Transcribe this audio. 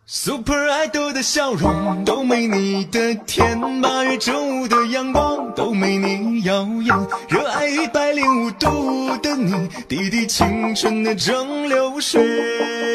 Super Idol 的笑容都没你的甜，8月正午的阳光都没你耀眼，热爱105度的你，滴滴青春的蒸馏水。